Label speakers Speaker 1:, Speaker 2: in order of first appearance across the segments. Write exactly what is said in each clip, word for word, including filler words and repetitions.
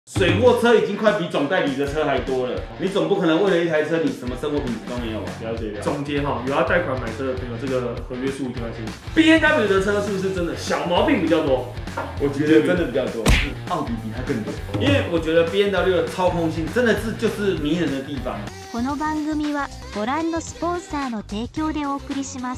Speaker 1: 水货车已经快比总代理的车还多了，你总不可能为了一台车，你什么生活品质都没有吧？
Speaker 2: 了解了解。总结哈，有要贷款买车的朋友，这个合约书一定要清楚。B M W 的车是不是真的小毛病比较多？
Speaker 1: 我觉得真的比较多，奥迪比它更多。因为我觉得 B M W 的操控性真的是就是迷人的地方。
Speaker 3: この番組はご覧のスポンサーの提供でお送りします。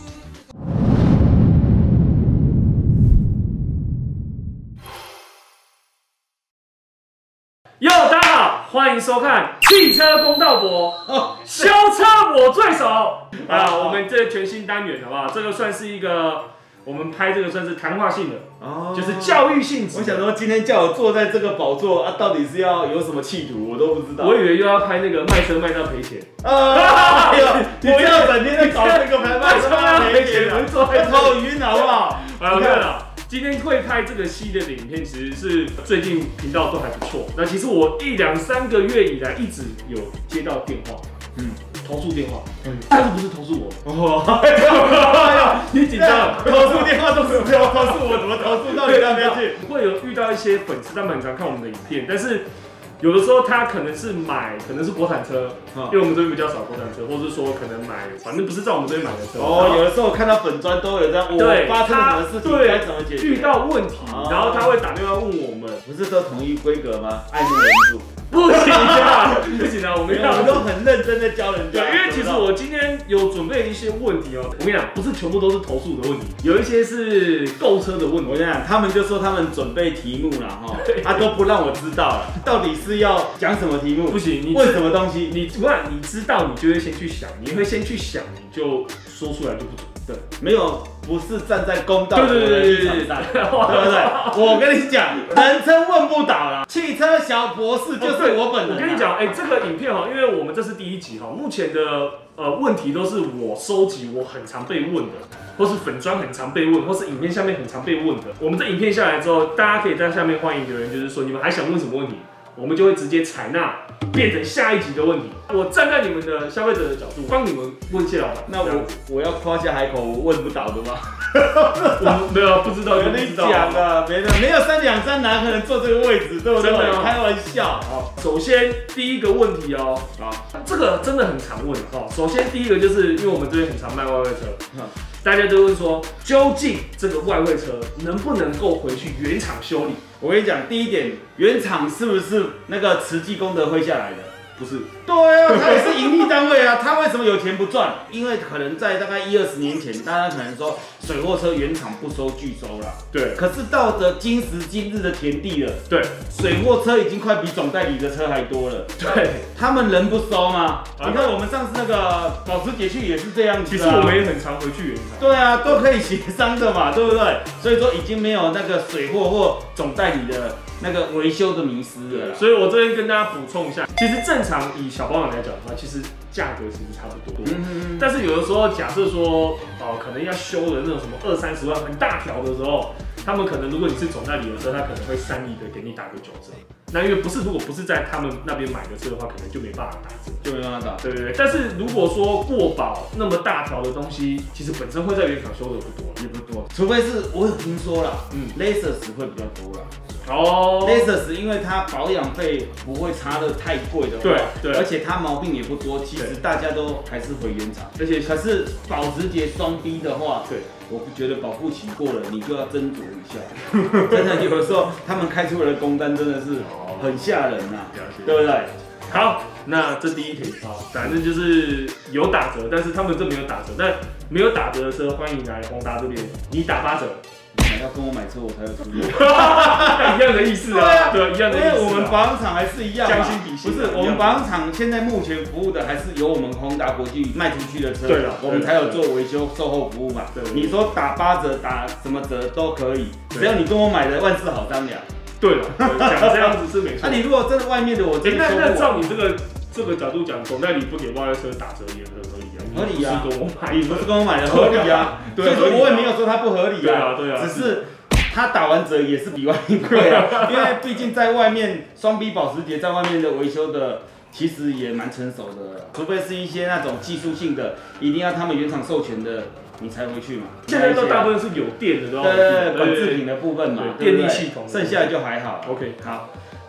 Speaker 2: 哟，大家好，欢迎收看汽车公道博，哦，修车我最熟啊！我们这全新单元好不好？这个算是一个我们拍这个算是谈话性的，哦，就是教育性质。
Speaker 1: 我想说，今天叫我坐在这个宝座啊，到底是要有什么企图，我都不知道。
Speaker 2: 我以为又要拍那个卖车卖到赔钱
Speaker 1: 啊！哎呦，你不要整天在搞这个拍卖车卖到赔钱，我头晕好不好？
Speaker 2: 好了。今天会拍这个系列的影片，其实是最近频道都还不错。那其实我一两三个月以来一直有接到电话，嗯，投诉电话，嗯，但是不是投诉我？哦，哎呦，你紧张？
Speaker 1: 投诉电话都是这样投诉我，怎么投诉到你那边去？
Speaker 2: 会有遇到一些粉丝，他们很常看我们的影片，但是有的时候他可能是买，可能是国产车，因为我们这边比较少国产车，或是说可能买，反正不是在我们这边买的车。
Speaker 1: 哦，有的时候我看到粉专都有这样，我发生什么事情该怎么解决？
Speaker 2: 遇到问题，然后他会打电话问我们，
Speaker 1: 不是都统一规格吗？爱慕人数。
Speaker 2: 不行啊，不行啊，我们
Speaker 1: 我们都很认真的教人家。
Speaker 2: 对，因为其实我今天有准备一些问题哦，我跟你讲，不是全部都是投诉的问题，有一些是购车的问题。
Speaker 1: 我跟你讲，他们就说他们准备题目了哈，他都不让我知道了，到底是要讲什么题目？
Speaker 2: 不行，你
Speaker 1: 问什么东西？
Speaker 2: 你不然你知道，你就会先去想，你会先去想，你就说出来就不准。
Speaker 1: 对，没有，不是站在公道的立场上，对不对？我跟你讲，人称问不倒了，汽车小博士就是我本人。
Speaker 2: 我跟你讲，哎，这个影片哈，因为我们这是第一集哈，目前的呃问题都是我收集，我很常被问的，或是粉专很常被问，或是影片下面很常被问的。我们这影片下来之后，大家可以在下面欢迎留言，就是说你们还想问什么问题，我们就会直接采纳。变成下一集的问题，我站在你们的消费者的角度，帮你们问谢老板。
Speaker 1: 那我我要夸下海口，我问不倒的吗？
Speaker 2: 我没有，不知道，
Speaker 1: 跟你讲啊，没的，没有三两三哪可能坐这个位置，对不对？真的开玩笑。
Speaker 2: 好，首先第一个问题哦，啊，这个真的很常问哦。首先第一个就是因为我们这边很常卖外汇车，大家都会说，究竟这个外汇车能不能够回去原厂修理？
Speaker 1: 我跟你讲，第一点，原厂是不是那个慈济功德会下来的？
Speaker 2: 不是。
Speaker 1: 对啊，他也是盈利单位啊，他为什么有钱不赚？因为可能在大概一二十年前，大家可能说水货车原厂不收拒收了。
Speaker 2: 对。
Speaker 1: 可是到了今时今日的田地了，
Speaker 2: 对，
Speaker 1: 水货车已经快比总代理的车还多了。
Speaker 2: 对，
Speaker 1: 他们人不收吗？啊、你看我们上次那个保时捷去也是这样子、啊。
Speaker 2: 其实我们也很常回去原厂。
Speaker 1: 对啊，都可以协商的嘛，对不对？所以说已经没有那个水货或总代理的那个维修的迷思了。
Speaker 2: 所以我这边跟大家补充一下，其实正常以小保养来讲的话，其实价格其实差不多。嗯嗯但是有的时候，假设说，哦、呃，可能要修的那种什么二三十万很大条的时候，他们可能如果你是总代理的车，他可能会善意的给你打个九折。那因为不是，如果不是在他们那边买的车的话，可能就没办法打折，
Speaker 1: 就没办法打。
Speaker 2: 对对对。但是如果说过保那么大条的东西，其实本身会在原厂修的不多，
Speaker 1: 也不多，除非是我有听说啦，嗯 ，Lexus 会比较多啦。
Speaker 2: 哦
Speaker 1: ，Lexus 因为它保养费不会差的太贵的话，
Speaker 2: 对对，
Speaker 1: 而且它毛病也不多，其实大家都还是回原厂。而且可是保时捷双 B 的话，对，我不觉得保护期过了，你就要斟酌一下。真的有的时候他们开出来的工单真的是很吓人呐、啊，对不对？
Speaker 2: 好，那这第一题啊，反正就是有打折，但是他们这没有打折，但没有打折的车，欢迎来宏达这边，你打八折。
Speaker 1: 要跟我买车，我才有出力。
Speaker 2: 一样的意思啊，对，一样的意思、啊。
Speaker 1: 因为我们保养厂还是一样嘛，
Speaker 2: 将心比心。
Speaker 1: 不是，我们保养厂现在目前服务的还是由我们宏达国际卖出去的车，
Speaker 2: 对了，
Speaker 1: 我们才有做维修售后服务嘛。对，你说打八折、打什么折都可以，只要你跟我买的万事好商量。
Speaker 2: 对了，讲这样子是没错。
Speaker 1: 那、啊、你如果真的外面的我真的
Speaker 2: 那那照你这个这个角度讲，总代理不给外汇车打折也很合理啊。
Speaker 1: 合理啊，
Speaker 2: 不是跟我买，
Speaker 1: 你不是跟我买的，合理啊。所以说我也没有说它不合理啊。
Speaker 2: 对啊，对啊，
Speaker 1: 只是。它打完折也是比外面贵啊，因为毕竟在外面双 B 保时捷在外面的维修的其实也蛮成熟的，除非是一些那种技术性的，一定要他们原厂授权的，你才回去嘛。
Speaker 2: 现在都大部分是有电的，都
Speaker 1: 对对对，管制品的部分嘛，
Speaker 2: 电力系统，
Speaker 1: 剩下的就还好。
Speaker 2: OK，
Speaker 1: 好。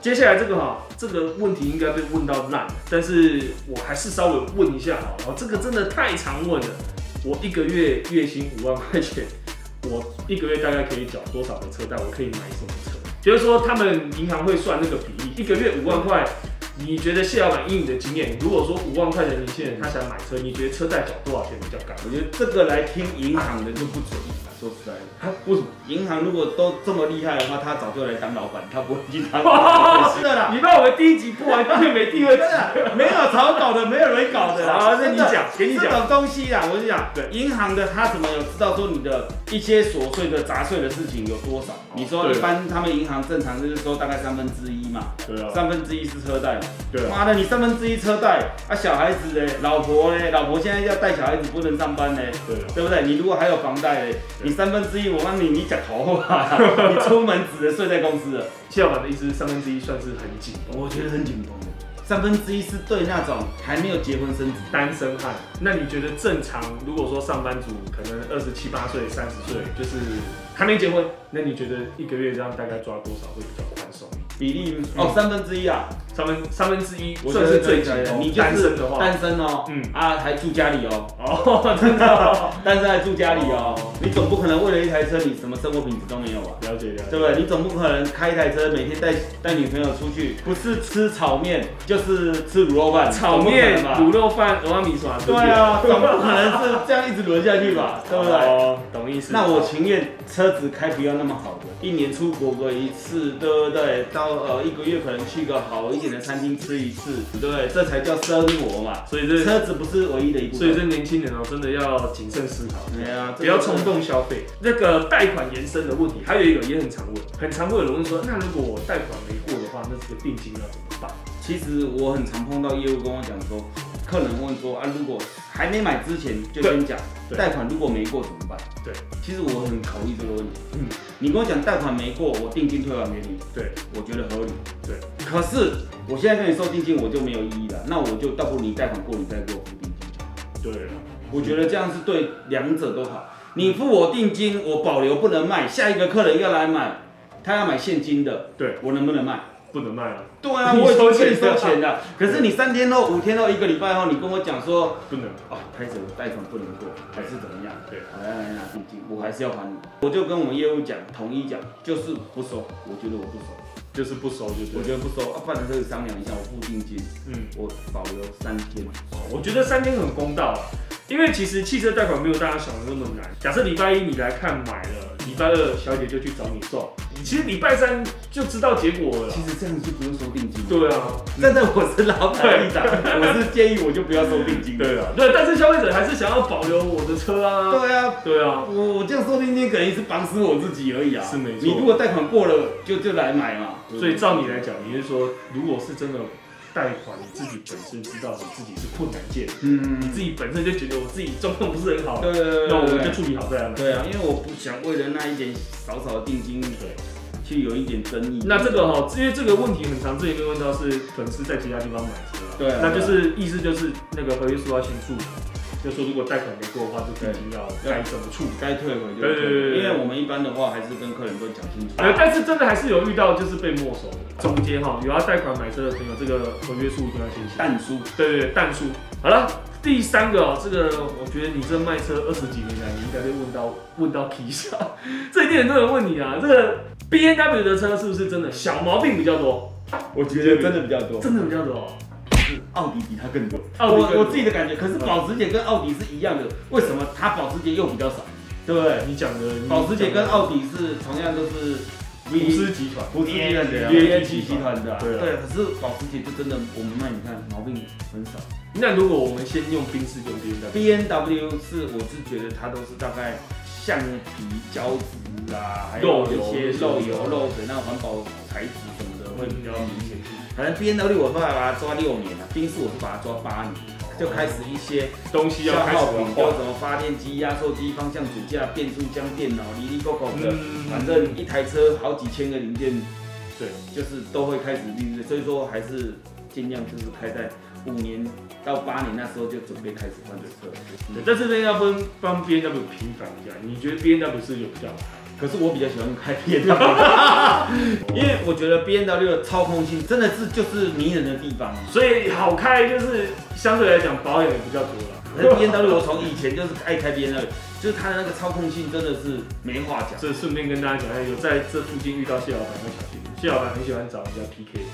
Speaker 2: 接下来这个哈，这个问题应该被问到烂，但是我还是稍微问一下好了，这个真的太常问了。我一个月月薪五万块钱，我一个月大概可以缴多少的车贷？我可以买什么车？就是说他们银行会算那个比例，一个月五万块。你觉得谢老板以你的经验，如果说五万块的年轻人他想买车，你觉得车贷缴多少钱比较高？
Speaker 1: 我觉得这个来听银行的就不准了。说实在的，
Speaker 2: 啊，为什么？
Speaker 1: 银行如果都这么厉害的话，他早就来当老板，他不会去当。是的啦，
Speaker 2: 你把我们第一集播完，就没第二集，
Speaker 1: 没有草稿的，没有人搞的啦。
Speaker 2: 好，那你讲，给你讲。
Speaker 1: 这种东西啦，我就讲，
Speaker 2: 对，
Speaker 1: 银行的他怎么有知道说你的一些琐碎的杂碎的事情有多少？你说一般他们银行正常就是说大概三分之一嘛，
Speaker 2: 对啊，
Speaker 1: 三分之一是车贷嘛，
Speaker 2: 对啊。
Speaker 1: 妈的，你三分之一车贷，啊小孩子嘞，老婆嘞，老婆现在要带小孩子不能上班嘞，
Speaker 2: 对啊，
Speaker 1: 对不对？你如果还有房贷嘞，你三分之一，我帮你你讲头啊，你出门只能睡在公司了。
Speaker 2: 谢老板的意思，三分之一算是很紧，
Speaker 1: 我觉得很紧绷的。三分之一是对那种还没有结婚生子
Speaker 2: 单身汉。那你觉得正常？如果说上班族可能二十七八岁、三十岁，就是还没结婚，那你觉得一个月这样大概抓多少会比较宽松？
Speaker 1: 比例哦，三分之一啊，
Speaker 2: 三分三分之一算是最紧绷。
Speaker 1: 你
Speaker 2: 单身的话，
Speaker 1: 单身哦，
Speaker 2: 嗯
Speaker 1: 啊还住家里哦，
Speaker 2: 哦真的、哦，
Speaker 1: 单身还住家里哦，你总不可能为了一台车，你什么生活品质都没有吧？
Speaker 2: 了解了解，
Speaker 1: 对不对？你总不可能开一台车，每天带带女朋友出去，不是吃炒面就是吃卤肉饭，
Speaker 2: 炒面、卤肉饭、俄阿米耍，
Speaker 1: 对啊，总不可能是这样一直轮下去吧？对不对？
Speaker 2: 哦，懂意思。
Speaker 1: 那我情愿车子开不要那么好的，一年出国个一次，对不对？到呃一个月可能去个好一点的餐厅吃一次，对不对？这才叫生活嘛。
Speaker 2: 所以这
Speaker 1: 车子不是唯一的一部分。
Speaker 2: 所以这年轻人哦，真的要谨慎思考，
Speaker 1: 对啊，
Speaker 2: 不要冲动消费。那个贷款延伸的问题，还有一个也很常问，很常会有人问说，那如果我贷款没过的话，那这个定金要怎么办？
Speaker 1: 其实我很常碰到业务跟我讲说，客人问说啊，如果还没买之前就先讲，贷款如果没过怎么办？
Speaker 2: 对，
Speaker 1: 其实我很考虑这个问题。
Speaker 2: 嗯，
Speaker 1: 你跟我讲贷款没过，我定金退还给你，
Speaker 2: 对，
Speaker 1: 我觉得合理。
Speaker 2: 对，
Speaker 1: 可是我现在跟你收定金，我就没有意义了，那我就倒不如你贷款过，你再给我付定金。
Speaker 2: 对了，
Speaker 1: 我觉得这样是对两者都好。你付我定金，我保留不能卖，下一个客人要来买，他要买现金的，
Speaker 2: 对我
Speaker 1: 能不能卖？
Speaker 2: 不能卖啊。
Speaker 1: 对啊，我已经跟你收钱的。可是你三天后、五天后、一个礼拜后，你跟我讲说
Speaker 2: 不能
Speaker 1: 哦，开始贷款不能过，还是怎么样？
Speaker 2: 对，
Speaker 1: 我要来拿定金，我还是要还你。我就跟我们业务讲，统一讲，就是不收。我觉得我不收，
Speaker 2: 就是不收就对。
Speaker 1: 我觉得不收，啊，不然可以商量一下，我付定金，
Speaker 2: 嗯，
Speaker 1: 我保留三天。
Speaker 2: 我觉得三天很公道啊，因为其实汽车贷款没有大家想的那么难。假设礼拜一你来看买了，礼拜二小姐就去找你送。其实礼拜三就知道结果了。
Speaker 1: 其实这样就不用收定金。
Speaker 2: 对啊，
Speaker 1: 站在我是老板立场，我是建议我就不要收定金。
Speaker 2: 对啊，对，但是消费者还是想要保留我的车啊。
Speaker 1: 对啊，
Speaker 2: 对啊，
Speaker 1: 我我这样收定金可能是绑死我自己而已啊。
Speaker 2: 是没错。
Speaker 1: 你如果贷款过了，就就来买嘛。
Speaker 2: 所以照你来讲，你是说，如果是真的贷款，你自己本身知道你自己是困难件，嗯，你自己本身就觉得我自己状况不是很好，
Speaker 1: 对对对，
Speaker 2: 那我们就处理好再来买。
Speaker 1: 对啊，因为我不想为了那一点少少的定金，对。去有一点争议。
Speaker 2: 那这个哈，因为这个问题很常，之前被问到是粉丝在其他地方买车啊，
Speaker 1: 对啊，
Speaker 2: 那就是意思就是那个合约书要先处理，就说如果贷款没过的话，这定金要该怎么处理，
Speaker 1: 该退回就退。
Speaker 2: 对对对，
Speaker 1: 因为我们一般的话还是跟客人都讲清楚。
Speaker 2: 呃，但是真的还是有遇到就是被没收的。总结哈，有要贷款买车的朋友，这个合约书一定要先写。
Speaker 1: 但书，
Speaker 2: 对对对，但书。好了。第三个哦，这个我觉得你这卖车二十几年来，你应该被问到问到啼笑，这一定很多人问你啊。这个 B M W 的车是不是真的小毛病比较多？
Speaker 1: 我觉得真的比较多，
Speaker 2: 真的比较多。
Speaker 1: 奥迪比它更多。
Speaker 2: 奥迪
Speaker 1: 我我自己的感觉，可是保时捷跟奥迪是一样的，为什么它保时捷又比较少？对不对？
Speaker 2: 你讲的
Speaker 1: 保时捷跟奥迪是同样都是
Speaker 2: 福斯集团，
Speaker 1: 福斯集团的
Speaker 2: B M W
Speaker 1: 集团的，
Speaker 2: 对
Speaker 1: 对。可是保时捷就真的，我们卖你看毛病很少。
Speaker 2: 那如果我们先用宾士用 B M W，B
Speaker 1: M W 是我是觉得它都是大概橡皮胶质啦，还有一些漏油漏水那种环保材质什么的会比较明显。反正 B M W 我后来把它抓六年了，宾士我是把它抓八年，就开始一些
Speaker 2: 东西要开始
Speaker 1: 品，就什么发电机、压缩机、方向主架、变速箱、电脑，里里扣扣的，
Speaker 2: 嗯、
Speaker 1: 反正一台车好几千个零件，
Speaker 2: 对，
Speaker 1: 就是都会开始利润，所以说还是尽量就是开在五年到八年那时候就准备开始换车。
Speaker 2: 对，但是呢要帮帮 B M W 平反一下，你觉得 B M W 是有比较好开？
Speaker 1: 可是我比较喜欢开 B M W， 因为我觉得 B M W 的操控性真的是就是迷人的地方，
Speaker 2: 所以好开就是相对来讲保养也比较多了。
Speaker 1: 可是 B M W 我从以前就是爱开 B M W， 就是它的那个操控性真的是没话讲。
Speaker 2: 这顺便跟大家讲一下，有在这附近遇到谢老板要小心，谢老板很喜欢找人家 P K。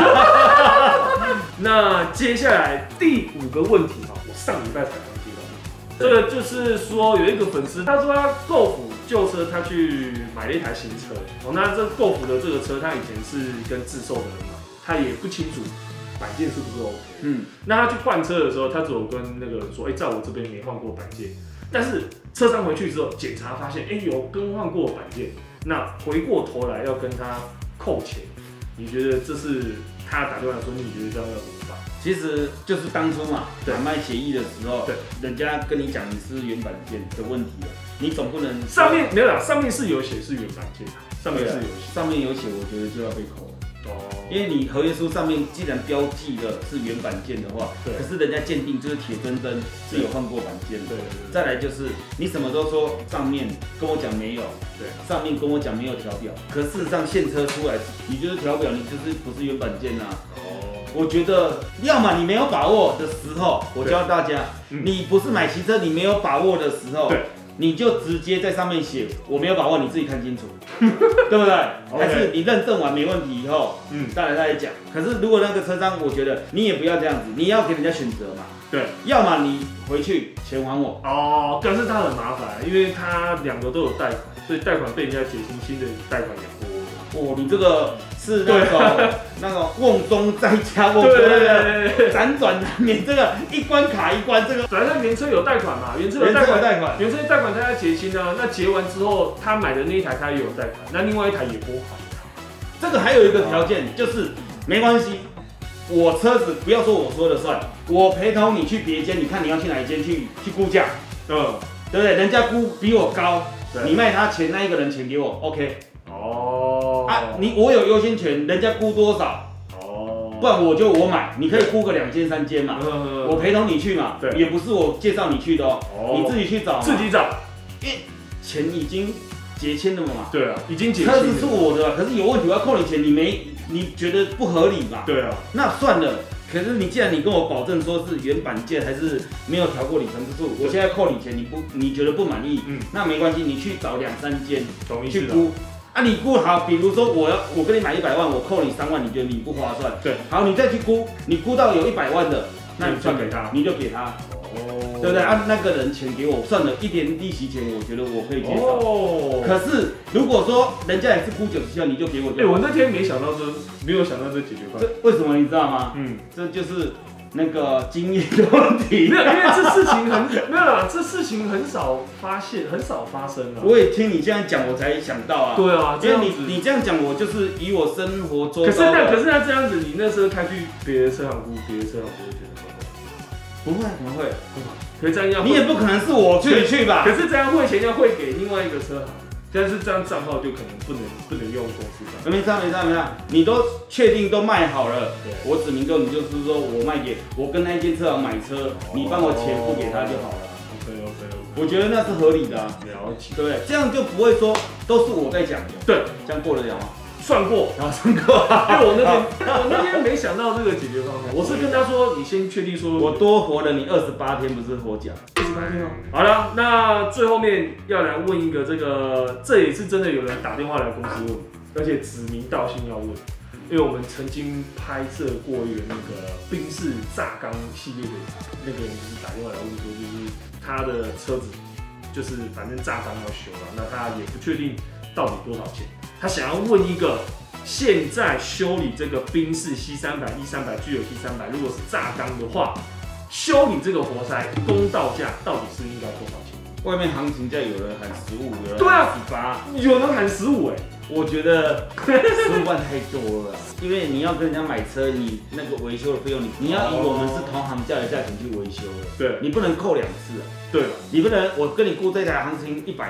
Speaker 2: 那接下来第五个问题哈，我上礼拜才刚接到。这个就是说，有一个粉丝，他说他Golf旧车，他去买了一台新车。哦，那这Golf的这个车，他以前是跟自售的人买，他也不清楚板件是不是 OK。嗯，那他去换车的时候，他只有跟那个人说，哎、欸，在我这边没换过板件。但是车商回去之后检查发现，哎、欸，有更换过板件。那回过头来要跟他扣钱，你觉得这是他打电话说，你觉得这样要怎么办？
Speaker 1: 其实就是当初嘛，买卖协议的时候，
Speaker 2: 对，
Speaker 1: 人家跟你讲你是原板件的问题了，你总不能
Speaker 2: 上面没有啦，上面是有写是原板件，上面是有写，
Speaker 1: 上面有写，我觉得就要被扣了。
Speaker 2: 哦，
Speaker 1: 因为你合约书上面既然标记的是原板件的话，可是人家鉴定就是铁铮铮是有换过板件的。对，再来就是你什么都说上面跟我讲没有，对，上面跟我讲没有调表，可事实上现车出来你就是调表，你就是不是原板件啊。哦，我觉得要么你没有把握的时候，我教大家，你不是买汽车你没有把握的时候，对。你就直接在上面写我没有把握，你自己看清楚，对不对？ Okay. 还是你认证完没问题以后，嗯，再来再来讲。可是如果那个车商，我觉得你也不要这样子，你要给人家选择嘛。对，要么你回去钱还我。
Speaker 2: 哦，但是他很麻烦，因为他两个都有贷款，所以贷款被人家解清，新的贷款也多。
Speaker 1: 哦，你这个是那种那种瓮中再加瓮，对，辗转难免，这个一关卡一关，这个
Speaker 2: 反正原车有贷款嘛，原车有贷款，贷款，原车贷款他要结清啊，那结完之后他买的那一台他也有贷款，那另外一台也拨款。
Speaker 1: 这个还有一个条件就是没关系，我车子不要说我说了算，我陪同你去别间，你看你要去哪一间去去估价，嗯，对不对？人家估比我高，你卖他钱那一个人钱给我 ，OK。哦，啊，你我有优先权，人家估多少？哦，不然我就我买，你可以估个两间三间嘛，我陪同你去嘛，对，也不是我介绍你去的哦，你自己去找，
Speaker 2: 自己找，
Speaker 1: 因为钱已经结签了嘛，
Speaker 2: 对啊，已经结签，
Speaker 1: 车子是我的，可是有问题我要扣你钱，你没，你觉得不合理嘛？
Speaker 2: 对啊，
Speaker 1: 那算了。可是你既然你跟我保证说是原板件还是没有调过里程数，我现在扣你钱，你不你觉得不满意，嗯，那没关系，你去找两三间去估。啊，你估好，比如说我要我跟你买一百万，我扣你三万，你觉得你不划算？对，好，你再去估，你估到有一百万的，那你算给他，你就给他，哦，对不对？按、啊、那个人钱给我，算了一点利息钱，我觉得我可以接受。哦，可是如果说人家也是估九十万，你就给我就。
Speaker 2: 哎、欸，我那天没想到这，没有想到这解决方案。
Speaker 1: 这为什么你知道吗？嗯，这就是那个经验的问题。
Speaker 2: 没有，因为这事情很没有啦，这事情很少发现，很少发生啊。
Speaker 1: 我也听你这样讲，我才想到啊。
Speaker 2: 对啊，
Speaker 1: 因为你你这样讲，我就是以我生活周遭。
Speaker 2: 可是那可是那这样子，你那时候开去别的车行估，别的车行不会觉得
Speaker 1: 不会，怎么会？
Speaker 2: 可是这样要
Speaker 1: 你也不可能是我去去吧？
Speaker 2: 可是这样汇钱要汇给另外一个车行。但是这样账号就可能不能不能用公司账。
Speaker 1: 没差没差没差，你都确定都卖好了，我指明就你就是说我卖给我跟那间车行买车，你帮我钱付给他就好了。
Speaker 2: OK OK OK，
Speaker 1: 我觉得那是合理的、啊，
Speaker 2: 了解，
Speaker 1: 对不对？这样就不会说都是我在讲的。
Speaker 2: 对，
Speaker 1: 这样过得了吗？
Speaker 2: 算过，然后算过。因为我那天我那天没想到这个解决方案，我是跟他说，你先确定说，
Speaker 1: 我多活了你二十八天，不是获奖。
Speaker 2: 好了，那最后面要来问一个这个，这也是真的有人打电话来公司问，而且指名道姓要问，因为我们曾经拍摄过一个那个宾士炸缸系列的那个人，就是打电话来问说，就是他的车子就是反正炸缸要修了，那他也不确定到底多少钱，他想要问一个。现在修理这个宾士 C 三百、E 三百、G 九 T 三百，如果是炸缸的话，修理这个活塞公道价到底是应该多少钱？
Speaker 1: 外面行情价有人喊十五，有人
Speaker 2: 对啊
Speaker 1: 十八，
Speaker 2: 有人喊十五哎，
Speaker 1: 我觉得十五万太多了，因为你要跟人家买车，你那个维修的费用，你你要以我们是同行价的价钱去维修了，对，你不能扣两次啊。
Speaker 2: 对，
Speaker 1: 你不能我跟你估这台行情一百万，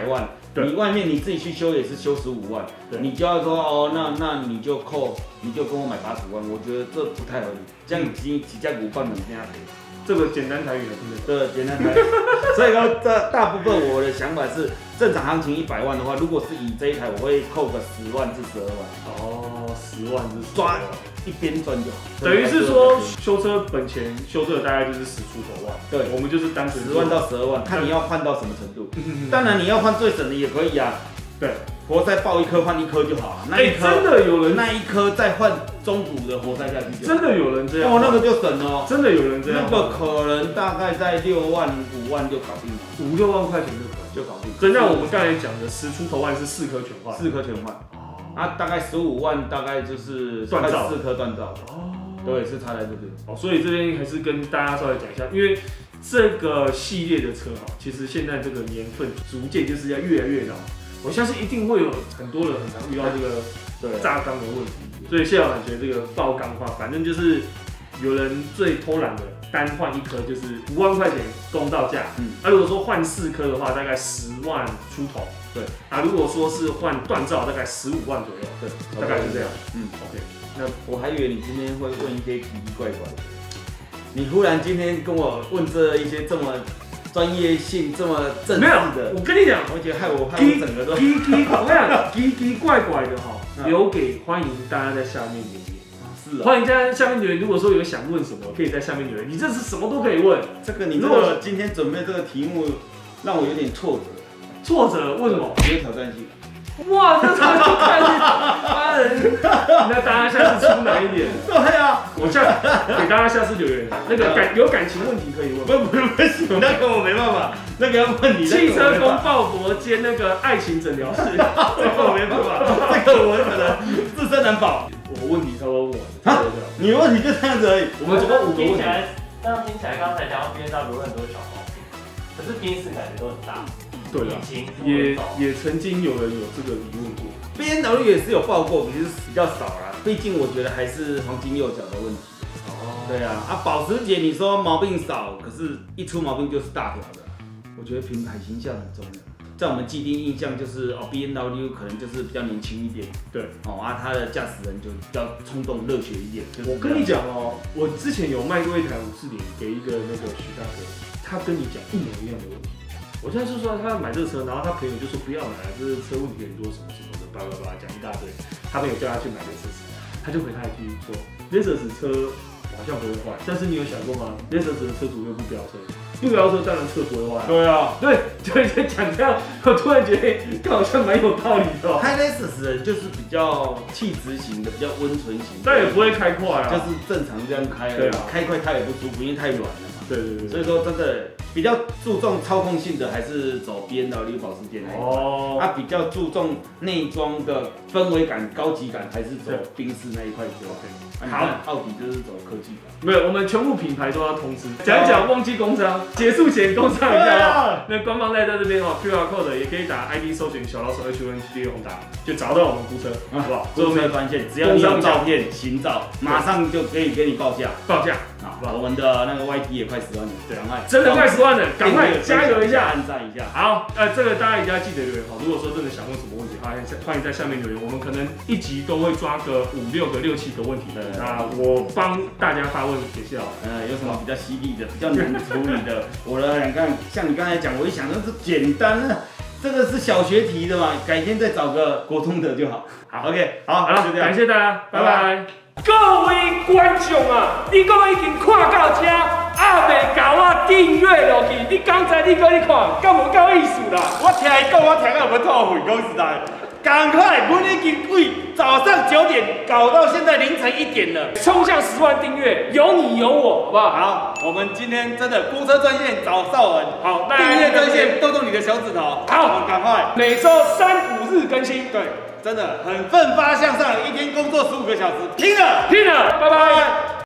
Speaker 1: 你外面你自己去修也是修十五万，你就要说哦，那那你就扣，你就跟我买八十万，我觉得这不太合理。这样几几家股份能这样赔？
Speaker 2: 这个简单台语听得
Speaker 1: 对，简单台语。所以说，这大部分我的想法是，正常行情一百万的话，如果是以这一台，我会扣个十万至十二万。
Speaker 2: 哦，十万至十
Speaker 1: 抓一边赚就好。
Speaker 2: 等于是说，修车本钱修这大概就是十出头万。
Speaker 1: 对，
Speaker 2: 我们就是单纯
Speaker 1: 十万到十二万，看你要换到什么程度。当然你要换最省的也可以啊。
Speaker 2: 对。
Speaker 1: 活塞爆一颗换一颗就好了，那一颗、
Speaker 2: 欸、真的有人
Speaker 1: 那一颗再换中古的活塞下去就好，
Speaker 2: 真的有人这样，
Speaker 1: 哦，那个就省了，
Speaker 2: 真的有人这样，
Speaker 1: 那个可能大概在六万五万就搞定了，
Speaker 2: 五六万块钱就可以
Speaker 1: 就搞定。
Speaker 2: 真像我们刚才讲的十出头万是四颗全换，
Speaker 1: 四颗全换，哦，啊，大概十五万大概就是
Speaker 2: 锻造，
Speaker 1: 四颗锻造，哦，对，是差在这边，
Speaker 2: 哦，所以这边还是跟大家稍微讲一下，因为这个系列的车哈，其实现在这个年份逐渐就是要越来越老。我相信一定会有很多人很常遇到这个炸缸的问题，所以谢老板觉得这个爆缸的话，反正就是有人最偷懒的，单换一颗就是五万块钱公道价。嗯，啊，如果说换四颗的话，大概十万出头。对，啊，如果说是换锻造，大概十五万左右。对，大概是这样。嗯 ，OK。
Speaker 1: 那我还以为你今天会问一些奇奇怪怪的，你忽然今天跟我问这一些这么。专业性这么正式的，
Speaker 2: 没有，我跟你讲，
Speaker 1: 我觉得害我害我整个都
Speaker 2: 奇奇，我跟你讲，奇奇怪怪的哈，留给欢迎大家在下面留言。是啊，欢迎大家在下面留言。如果说有想问什么，可以在下面留言。你这是什么都可以问。
Speaker 1: 这个你这个今天准备这个题目，让我有点挫折。
Speaker 2: 挫折？为什么？
Speaker 1: 没有挑战性。
Speaker 2: 哇，这超级看妈人！那大家下次出难一点。
Speaker 1: 对啊，
Speaker 2: 我下给大家下次留言，那个感有感情问题可以问。
Speaker 1: 不不不行，那个我没办法，那个要问你。
Speaker 2: 汽车公鲍勃兼那个爱情诊疗室，这
Speaker 1: 个我没办法，这个我可能自身难保。
Speaker 2: 我问题差不多问
Speaker 1: 完了。你的问题就这样子而已。
Speaker 2: 我们总共五个问题。
Speaker 4: 这样听起来，刚才讲到 B M W 有很多小毛病，可是宾士感觉都很大。
Speaker 2: 对了，也也曾经有人有这个疑问过
Speaker 1: ，B M W 也是有报过，只是比较少啦。毕竟我觉得还是黄金右脚的问题。哦，对啊，啊保时捷你说毛病少，可是一出毛病就是大条的。我觉得品牌形象很重要，在我们既定印象就是哦 B M W 可能就是比较年轻一点，对，哦啊他的驾驶人就比较冲动热血一点。
Speaker 2: 我跟你讲哦，我之前有卖过一台五四零给一个那个徐大哥，他跟你讲一模一样的问题。我现在就说他要买这个车，然后他朋友就说不要买，这个车问题很多，什么什么的，叭叭叭讲一大堆。他朋友叫他去买雷瑟斯，他就回他一句说，雷瑟斯车好像不会坏，但是你有想过吗？雷瑟斯的车主又不飙车，不飙车当然车不会坏。
Speaker 1: 对啊，
Speaker 2: 对，就在讲这样，我突然觉得他好像蛮有道理的。
Speaker 1: 开雷瑟斯人就是比较气质型的，比较温存型，
Speaker 2: 但也不会开快啊，
Speaker 1: 就是正常这样开而已。开快他也不舒服，因为太软了嘛。
Speaker 2: 对对对，
Speaker 1: 所以说真的比较注重操控性的还是走 B M W 保时捷那一块，哦，啊比较注重内装的氛围感、高级感还是走宾士那一块就 OK。好，奥迪就是走科技感。
Speaker 2: 没有，我们全部品牌都要通知。讲一讲，忘记工商，结束前工商一下啊。那官方在这边哦 ，Q R code 也可以打 I D 搜寻小老鼠 H O N G 宏达，就找到我们估车，好不好？
Speaker 1: 估车专线，只要你有照片、行照，马上就可以给你报价，
Speaker 2: 报价。
Speaker 1: 好，我们的那个 Y T 也快十万了，赶快，
Speaker 2: 真的快十万了，赶快加油一下，
Speaker 1: 按赞一下。
Speaker 2: 好，呃，这个大家一定要记得留言哈。如果说真的想问什么问题，欢迎欢迎在下面留言，我们可能一集都会抓个五六个、六七个问题的。那我帮大家发问给谢老师，
Speaker 1: 呃，有什么比较犀利的、比较难处理的？我的两个像你刚才讲，我一想那是简单的，这个是小学题的嘛，改天再找个国中的就好。好 ，OK， 好，
Speaker 2: 好了，就这样，感谢大家，拜拜。各位观众啊，你讲已经看到这，还未甲我订阅落去，你刚才你搁你看，敢无够意思啦？
Speaker 1: 我听伊讲，我听到要吐血，讲实在。赶快，我已经为早上九点搞到现在凌晨一点了，
Speaker 2: 冲向十万订阅，有你有我，好不好？
Speaker 1: 好，我们今天真的估车专线找邵文，
Speaker 2: 好，
Speaker 1: 订阅专线动动你的小指头，
Speaker 2: 好，
Speaker 1: 赶快，
Speaker 2: 每周三五日更新，
Speaker 1: 对，真的很奋发向上，一天工作十五个小时，拼了，
Speaker 2: 拼了，拜拜。